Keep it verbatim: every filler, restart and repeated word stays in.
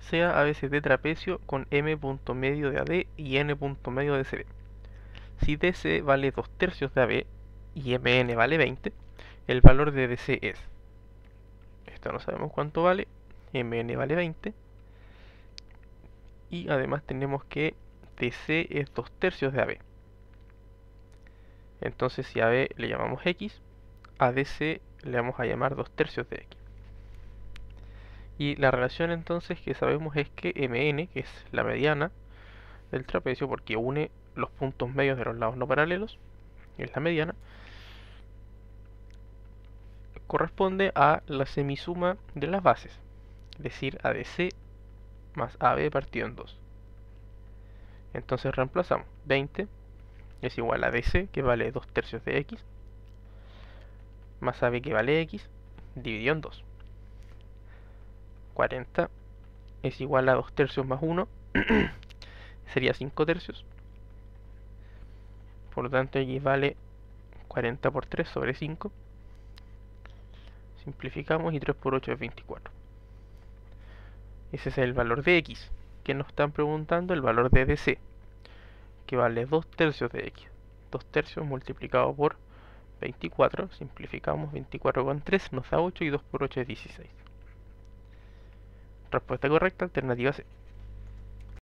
sea A B C de trapecio con M punto medio de A D y N punto medio de C D. Si D C vale dos tercios de A B y M N vale veinte, el valor de D C es, esto no sabemos cuánto vale, M N vale veinte, y además tenemos que D C es dos tercios de A B. Entonces si a B le llamamos X, a D C le vamos a llamar dos tercios de X. Y la relación entonces que sabemos es que M N, que es la mediana del trapecio, porque une los puntos medios de los lados no paralelos, es la mediana, corresponde a la semisuma de las bases, es decir, A D C más A B partido en dos. Entonces reemplazamos, veinte es igual a D C, que vale dos tercios de X, más A B, que vale X, dividido en dos. cuarenta es igual a dos tercios más uno, sería cinco tercios. Por lo tanto, X vale cuarenta por tres sobre cinco. Simplificamos y tres por ocho es veinticuatro. Ese es el valor de X. Que nos están preguntando el valor de D C, que vale dos tercios de X. dos tercios multiplicado por veinticuatro. Simplificamos, veinticuatro con tres nos da ocho y dos por ocho es dieciséis. Respuesta correcta, alternativa C.